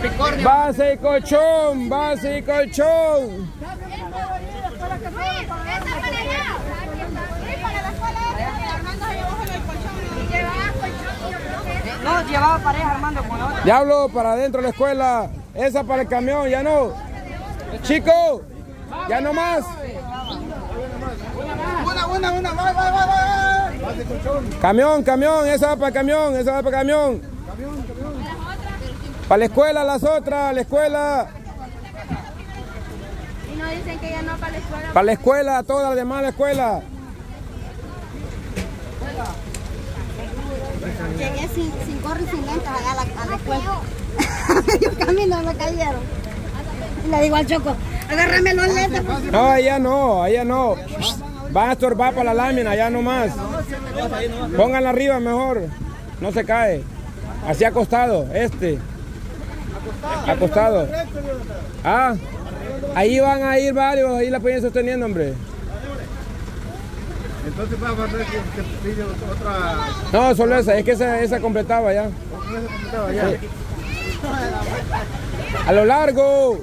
Base y colchón, base y colchón. No, llevaba pareja Armando con la otra. Diablo, para adentro de la escuela. Esa para el camión, ya no. Chicos, ya no más. Una, va. Camión, esa va para el camión, esa va para el camión. Para la escuela, las otras, la escuela. Y no dicen que ya no para la escuela. Para la escuela, todas las demás la escuela. Llegué sin gorro y sin lentes allá a la escuela. Yo camino me cayeron. Y le digo al Choco, agárrame los lentes. No, allá no. Van a estorbar para la lámina, allá nomás. Pónganla arriba mejor. No se cae. Así acostado, acostado. Ah, ahí van a ir varios, ahí la pueden ir sosteniendo, hombre. Entonces va a haber que pide otra. No, solo esa, es que esa completaba ya. Sí. A lo largo.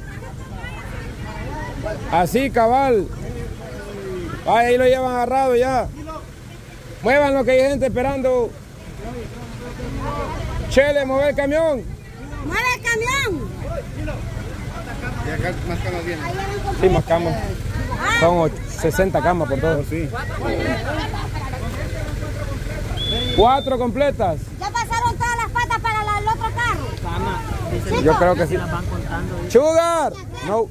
Así, cabal. Ay, ahí lo llevan agarrado ya. Muevan lo que hay gente esperando. Chele, mueve el camión. ¡Mueve el camión! Y acá más camas vienen. Sí, más camas. Son 60 camas por todo. Sí. 4 completas. Ya pasaron todas las patas para el otro carro. Yo creo que sí. Sugar. No.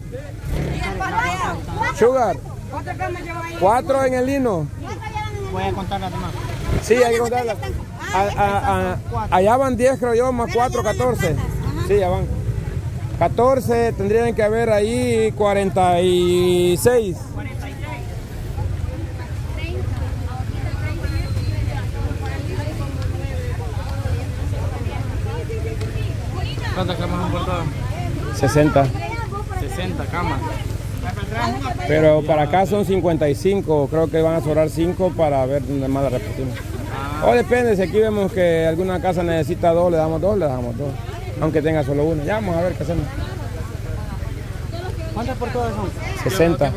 Sugar. 4 en el lino. Voy a contar las demás. Sí, hay que contarlas. Allá van 10, creo yo, más 4, 14. Sí, ya van. 14, tendrían que haber ahí 46. ¿Cuántas camas han portado? 60. 60 camas. Pero para acá son 55, creo que van a sobrar 5 para ver dónde más la repetimos. O depende, si aquí vemos que alguna casa necesita 2, le damos 2, aunque tenga solo una. Ya vamos a ver qué hacemos. ¿Cuántas por todas son? 60.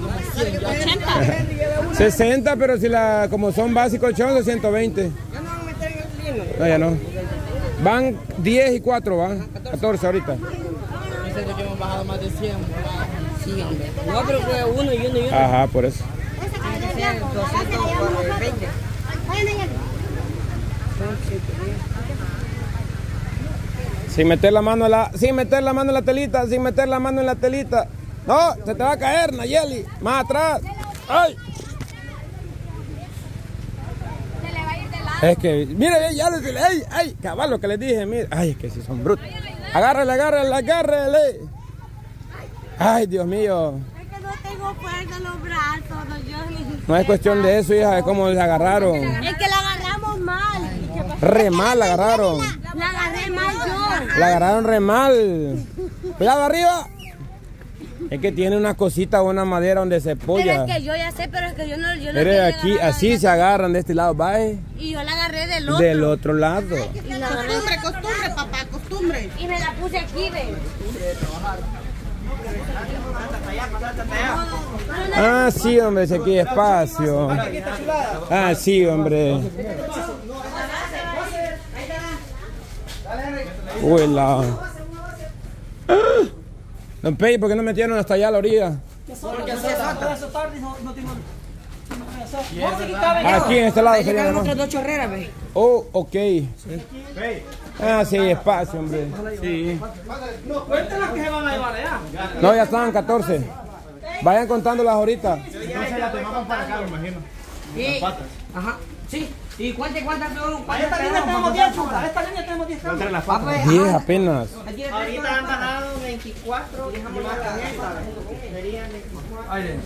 60, pero si como son básicos son 120. ¿Ya no van a meter en el lino? No, ya no. Van 10 y 4, van 14 ahorita. Pensé que hemos bajado más de 100. Sí, hombre. No, pero fue uno y uno. Ajá, por eso. Tiene que ser 220. Sin meter la mano en la telita, sin meter la mano en la telita. No, se te va a caer, Nayeli. Más atrás. ¡Ay! Se le va a ir de lado. Es que, mire, ya les dije, ¡ay! Cabal, lo que les dije, mire. Ay, es que si son brutos. Agárrele. Ay, Dios mío. Es que no tengo fuerza en los brazos, No es cuestión de eso, hija, es como les agarraron. Es que la agarramos mal. Re mal la agarraron. La agarré mal yo. La agarraron re mal. Cuidado arriba. Es que tiene una cosita o una madera donde se apoya. Pero es que yo ya sé, pero es que yo no Mire, aquí, así se agarran de este lado, va. Y yo la agarré del otro. Del otro lado. Y la agarré. Costumbre, papá, costumbre. Y me la puse aquí, ve. Ah, sí, hombre, si aquí hay espacio. Ah, sí, hombre. Uy, la... Don Pei, ¿por qué no metieron hasta allá a la orilla? Porque eso tarde no tengo... Aquí en este lado sería otras 2 chorreras, ve. Oh, ok. Ah, sí, espacio, hombre. Sí. No, cuéntanos que se van a llevar allá. No, ya estaban 14. Vayan contándolas ahorita. Entonces la tomamos para acá, me imagino. Sí. Ajá, sí. ¿Y cuántas son? Esta línea tenemos 10, chupa. Esta línea tenemos 10 camas. Entre las patas. 10 apenas. Ahorita han bajado 24. Dejamos la camioneta. Serían 24.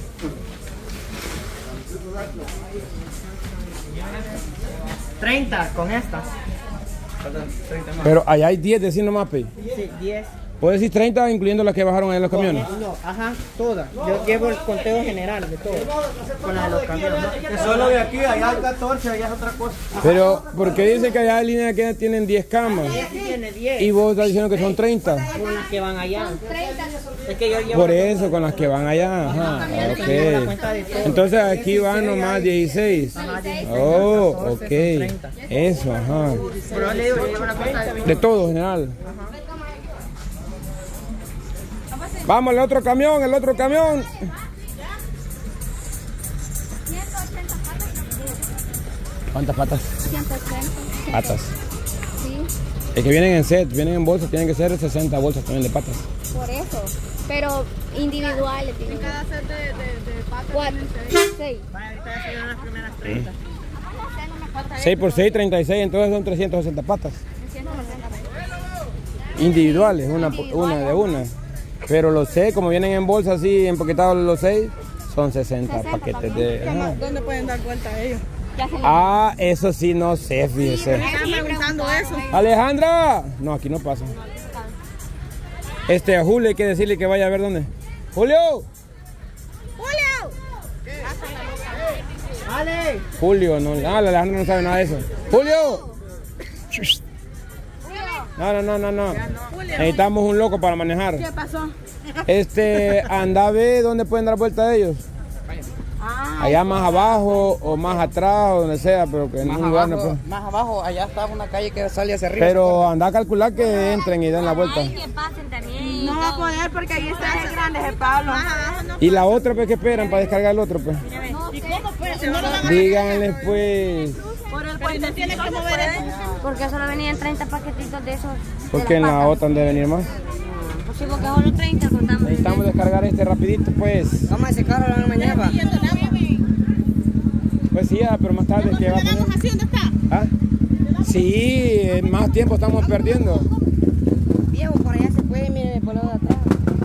30 con estas. Pero allá hay 10, decir nomás, Pei. Sí, 10. ¿Puedes decir 30 incluyendo las que bajaron ahí en los camiones? No, ajá, todas. Yo llevo el conteo general de todo. Con la de los camiones. Que solo de aquí, allá hay 14, allá es otra cosa. Pero, ¿por qué dice que allá hay líneas que tienen 10 camas? Este tiene 10. Y vos estás diciendo que son 30. Con las que van allá. Es que yo llevo Por eso, con las que van allá. Ajá, ok. Entonces aquí van nomás 16. Oh, ok. Eso, ajá. Pero le digo, yo llevo la cuenta De todo, general. Vamos, el otro camión, el otro camión. ¿Cuántas patas? 180. Patas. Sí, Es que vienen en set, vienen en bolsas, tienen que ser 60 bolsas también de patas. por eso. Pero individuales. En cada set de patas. 4, 6. Ahorita ya se dieron las primeras 30. 6 por 6, 36, entonces son 360 patas. Individuales, una de una. Pero los 6, como vienen en bolsa así, empaquetados los 6, son 60 paquetes de... Ajá. ¿Dónde pueden dar vuelta ellos? Ah, eso sí no sé, fíjese. Están preguntando eso. Alejandra. No, aquí no pasa. A Julio hay que decirle que vaya a ver dónde. Julio. ¡Ale! Julio, no. Ah, la Alejandra no sabe nada de eso. Julio. No. Necesitamos un loco para manejar. ¿Qué pasó? Anda a ver dónde pueden dar vuelta ellos. Allá más abajo o más atrás o donde sea, pero que en un lugar no puede. Más abajo, allá está una calle que sale hacia arriba. Pero anda a calcular que entren y den la vuelta. Que pasen también. No va a poder porque ahí está ese grande, ese Pablo. Y la otra, pues, que esperan para descargar el otro, pues. ¿Y cómo pues? No lo van a Díganles, pues. por el puente, tiene que mover eso. Porque solo venían 30 paquetitos de esos. Porque en la otra han de venir más. Pues sí, porque solo 30 contamos. Necesitamos descargar rapidito, pues. Vamos a ese carro la mañana. Pues sí, pero más tarde que va a poner. ¿Así dónde está? ¿Ah? Sí, más tiempo estamos perdiendo. Viejo, por allá se puede, mire, por lo de atrás.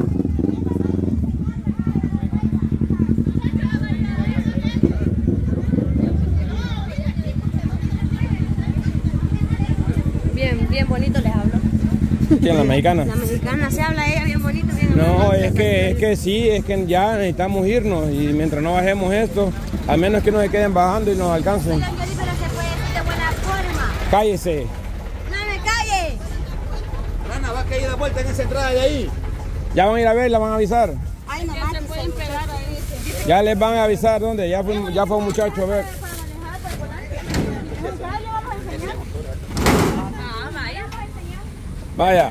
Bien bonito les hablo. ¿Quién, la mexicana? La mexicana se habla ella bien bonito, bien No, amable. es que sí, es que ya necesitamos irnos y mientras no bajemos esto, al menos que nos queden bajando y nos alcancen. Pero se puede decir de buena forma. Cállese. No me calle. Rana, va a caer la vuelta en esa entrada de ahí. Ya van a ir a ver, la van a avisar. Ay, mamá, se pueden pegar ahí. Ya les van a avisar dónde, ya fue un muchacho a ver. Vaya.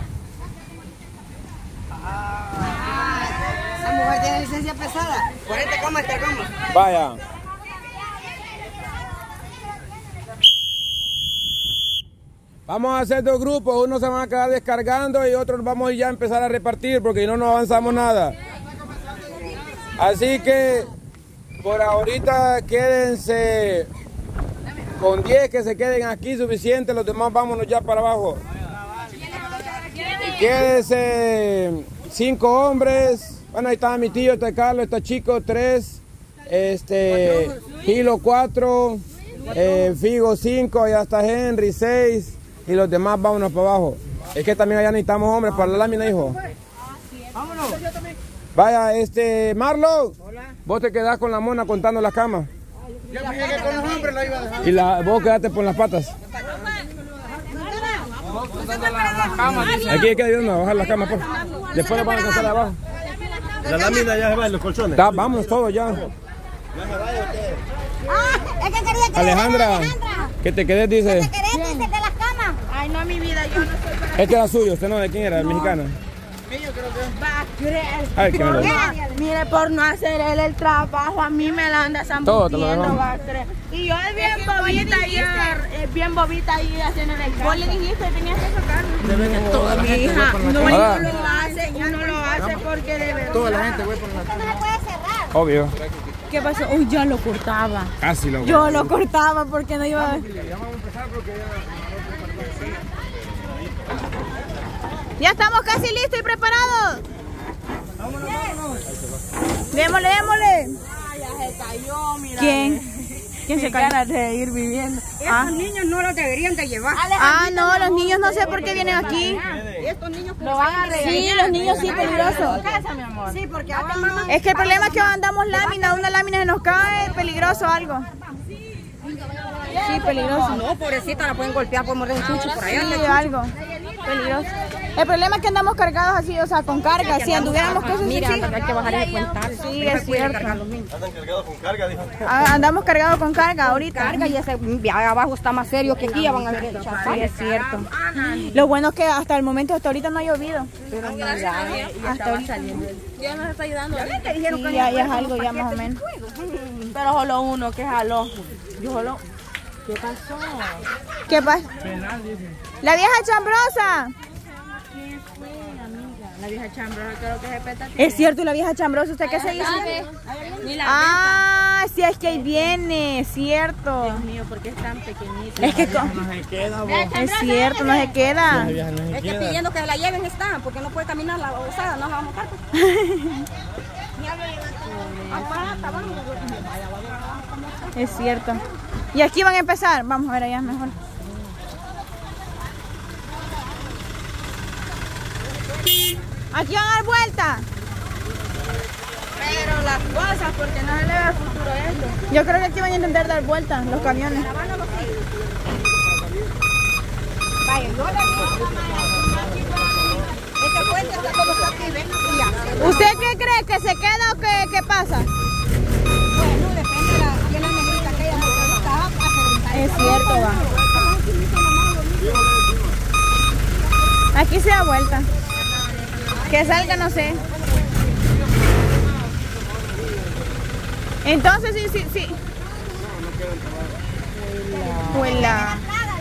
Esa mujer tiene licencia pesada. 40 comas, esta cama. Vaya. Vamos a hacer dos grupos, unos se van a quedar descargando y otros vamos ya a empezar a repartir porque no avanzamos nada. Así que por ahorita quédense con 10 que se queden aquí suficiente, los demás vámonos ya para abajo. Quédense 5 hombres. Bueno, ahí está mi tío, está Carlos, está Chico 3, Gilo 4, Figo 5, allá está Henry 6 y los demás vámonos para abajo. Es que también allá necesitamos hombres para la lámina, hijo. Vámonos. Vaya, Marlon, vos te quedás con la mona contando las camas. Ya me llegué con los hombres, la iba a dejar. Y vos quedate por las patas. Aquí hay que ayudarnos a bajar las camas, pues. Después nos van a alcanzar abajo. La lámina ya se va en los colchones. Vámonos todos ya. Ah, es que quería que Alejandra, que te quedes, dice. ¿Qué querés? Dice de las camas. Ay, no, mi vida, yo no soy para... Este era suyo, usted no, ¿de quién era? ¿El mexicano? Va a creer. Ay, que me lo diga. Mire, por no hacer él el trabajo, a mí me la anda Todo te lo zambutiendo, dejó. va a creer. Y yo es bien bobita ahí, bien bobita ahí haciendo el caso. Vos le dijiste, tenías que sacarlo. Toda la Mi gente hija, güey, por la no, calle. uno lo hace porque de verdad. Toda la gente, güey, por la Esto no se puede cerrar. Obvio. ¿Qué pasó? Uy, yo lo cortaba. Casi lo. Yo lo cortaba porque no iba a... Ya estamos casi listos y preparados. Démosle, démosle. Ya se cayó, mira. ¿Quién? ¿Quién se cayó? Ganas de ir viviendo. Esos niños no los deberían de llevar. Ah, no, los niños no sé por qué vienen aquí. Estos niños Lo van a regalar. Sí, los niños sí, peligroso. Casa, mi amor. Sí, porque ahora mamá. Es que el problema es que andamos lámina, una lámina se nos cae, peligroso algo. Sí, peligroso. No, pobrecita, la pueden golpear por morder un chucho por allá. Sí, algo. Peligroso. El problema es que andamos cargados así, o sea, con carga. Si anduviéramos cosas así. Mira, hay que bajar el cuental. Sí, es cierto. Andan cargados con carga, dijo. Andamos cargados con carga ahorita. Carga y ese abajo está más serio que aquí, ya van a ver el chazal. Sí, es cierto. Lo bueno es que hasta el momento, hasta ahorita no ha llovido. Hasta ahorita. Dios nos está ayudando. Sí, ya es algo ya más o menos. Pero solo uno que jaló. Yo solo. ¿Qué pasó? ¿Qué pasa? La vieja chambrosa. ¿Qué fue, amiga? La vieja chambrosa creo que se peta. Es cierto, la vieja chambrosa, ¿usted qué se hizo? Ni la Ah, sí, es que ahí viene, cierto. Dios mío, ¿por qué es tan pequeñita? Es que No se queda, vos. es cierto, no se queda. Es que pidiendo que la lleven está, porque no puede caminar la osada, no la vamos a montar. Es cierto. Y aquí van a empezar. Vamos a ver allá mejor. Aquí van a dar vuelta. Pero las cosas, porque no se le ve el futuro a esto. Yo creo que aquí van a intentar dar vuelta los camiones. Este puente está como está aquí, ven. ¿Usted qué cree? ¿Que se queda o qué pasa? Bueno, depende de la negrita que ella está a Es cierto, va. Aquí se da vuelta. Que salga, no sé. Entonces, sí. Huela.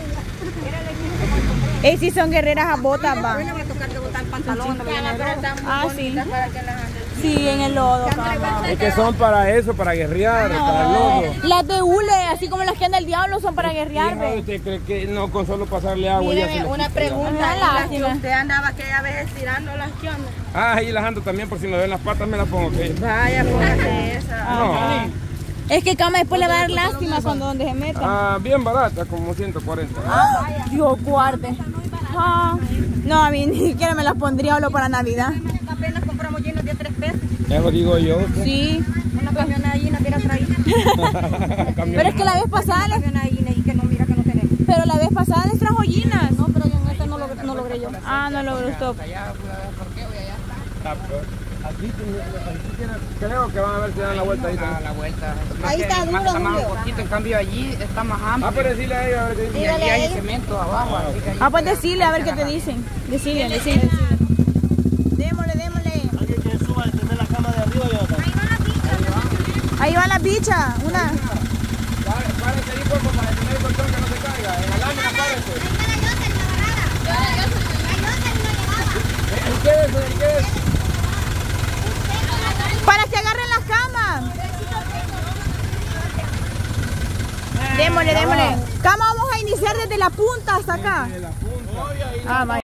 Si son guerreras a botas, va. Hoy le va a tocar de botar el pantalón. Ah, sí. Sí, en el lodo. Es que son para eso, para guerrear, para el lodo. Las de hule, así como las que anda el diablo, son para guerrear. Fija, ¿usted cree que no con solo pasarle agua ya se Míreme, les una quita? pregunta. Una Las que lástima. usted andaba aquella vez estirando las que onda. Ah, ahí las ando también, por si me ven las patas me las pongo. ¿Okay? Vaya, póngase esa. No, Es que cama después le va a dar lástima cuando donde se meta. bien barata, como 140. Dios guarde. No, a mí ni siquiera me las pondría solo para Navidad. Apenas compramos llenos de 3 pesos. Eso digo yo. Sí. Una camioneta allí nos hubiera traído. Pero es que la vez pasada, Una camioneta allí y que no mira que no tenemos. pero la vez pasada les trajo ginas. No, pero yo en esta no logré yo. Ah, no logró usted. Creo que van a ver si dan la vuelta ahí. La vuelta. Ahí está duro, Está más Julio. cortito, en cambio allí está más amplio. Ah, pero decirle a ellos a ver qué dicen. Y allí hay cemento abajo. Así que allí Pues decirle a ver qué te dicen. Decirle. Démosle. Alguien que suba a tener la cama de arriba y otra. Ahí va la bicha. Una. Párense ahí, porfa, para detener el colchón que no se caiga. En la lámina, párense. Quédense. Para que agarren las camas. Démosle. Cama vamos a iniciar desde la punta hasta acá. Ah, vaya.